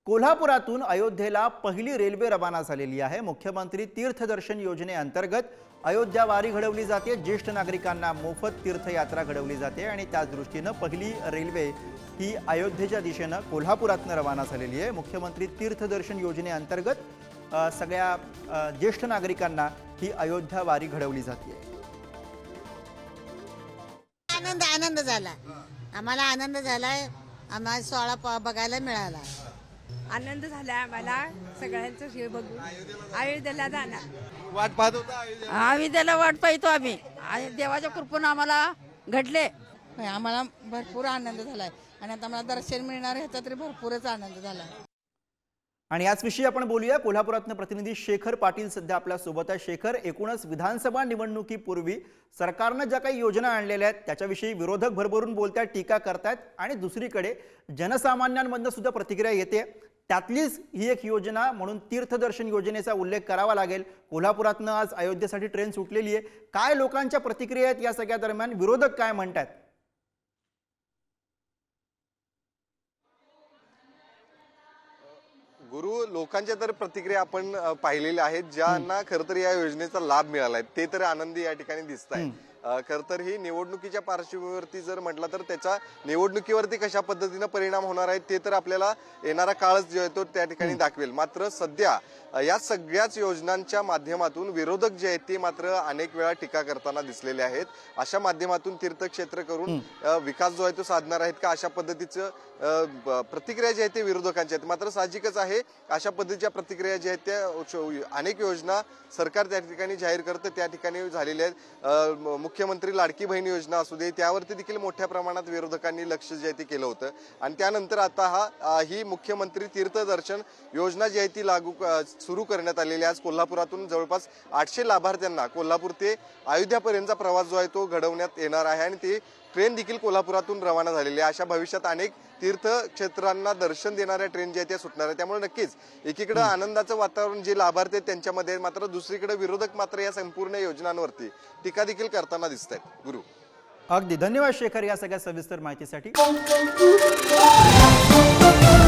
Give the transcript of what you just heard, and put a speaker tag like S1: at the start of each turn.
S1: कोल्हापुरातून अयोध्येला पहिली रेल्वे रवाना झालेली आहे। मुख्यमंत्री तीर्थदर्शन योजनेअंतर्गत अयोध्या वारी घडवली जाते। ज्येष्ठ नागरिकांना मोफत तीर्थयात्रा घडवली जाते आणि त्याच दृष्टीने पहिली रेल्वे ही अयोध्येच्या दिशेने कोल्हापुरातून रवाना झालेली आहे। मुख्यमंत्री तीर्थदर्शन योजनेअंतर्गत सगळ्या ज्येष्ठ नागरिकांना ही अयोध्या वारी घडवली जाते।
S2: आनंद झाला, आम्हाला आनंद झालाय। आम्हाला सोहळा बघायला मिळाला,
S3: आनंद झाला आम्हाला सगळ्यांचं हे बघून। अयोध्येला जाणार
S4: वाट पाहत होता,
S5: अयोध्येला वाट पाहतो आम्ही। देवाच्या कृपेने आम्हाला घडले।
S2: आम्हाला भरपूर आनंद झालाय आणि आता आम्हाला दर्शन मिळणार ह्याचा तरी भरपूरच आनंद झाला।
S1: आणि याच विषयी आपण बोलूया। कोल्हापुरातून प्रतिनिधी शेखर पाटील सध्या आपल्या सोबत आहे। शेखर, एकूणच विधानसभा निवडणुकीपूर्वी सरकारने ज्या काही योजना आणलेल्या आहेत त्याच्याविषयी विरोधक भरभरून बोलतात, टीका करतात आणि दुसरीकडे जनसामान्यांमधून सुद्धा प्रतिक्रिया येते। त्यातलीच ही एक योजना म्हणून तीर्थदर्शन योजनेचा उल्लेख करावा लागेल। कोल्हापुरातून आज अयोध्येसाठी ट्रेन सुटलेली आहे। काय लोकांच्या प्रतिक्रिया आहेत या सगळ्या दरम्यान? विरोधक काय म्हणतात?
S4: गुरु, लोकांच्या तर प्रतिक्रिया आपण पाहिलेल्या आहेत। ज्यांना खरं तर या योजनेचा लाभ मिळालाय ते तर आनंदी या ठिकाणी दिसत आहे। खरं तर ही निवडणुकीच्या पार्श्वभूमीवरती जर म्हटलं तर त्याचा निवडणुकीवरती कशा पद्धतीने परिणाम होणार आहे ते तर आपल्याला येणारा काळच जो आहे तो त्या ठिकाणी दाखवेल। मात्र सध्या या सगळ्याच योजनांच्या माध्यमातून विरोधक जे आहेत ते मात्र अनेक वेळा टीका करताना दिसलेले आहेत। अशा माध्यमातून तीर्थक्षेत्र करून विकास जो आहे तो साधणार आहेत का, अशा पद्धतीचं प्रतिक्रिया जी आहे ते विरोधकांच्या आहेत। मात्र साहजिकच आहे, अशा पद्धतीच्या प्रतिक्रिया ज्या आहेत त्या अनेक योजना सरकार त्या ठिकाणी जाहीर करतं त्या ठिकाणी झालेल्या आहेत। मुख्यमंत्री लाडकी बहीण योजना असू दे, त्यावरती देखील मोठ्या प्रमाणात विरोधकांनी लक्ष जे आहे ते केलं होतं आणि त्यानंतर आता ही मुख्यमंत्री तीर्थदर्शन योजना जी आहे ती सुरू करण्यात आलेली आहे। आज कोल्हापुरातून जवळपास 800 लाभार्थ्यांना कोल्हापूर ते अयोध्यापर्यंतचा प्रवास जो आहे तो घडवण्यात येणार आहे आणि ती ट्रेन देखील कोल्हापुरातून रवाना झालेली आहे। अशा भविष्यात अनेक तीर्थक्षेत्रांना दर्शन देणाऱ्या ट्रेन ज्या आहेत त्या सुटणार आहे। त्यामुळे नक्कीच एकीकडे आनंदाचं वातावरण जे लाभार्थी आहेत त्यांच्यामध्ये, मात्र दुसरीकडे विरोधक मात्र या संपूर्ण योजनांवरती टीका देखील करताना दिसत आहेत। गुरु,
S1: अगदी धन्यवाद शेखर या सगळ्या सविस्तर माहितीसाठी।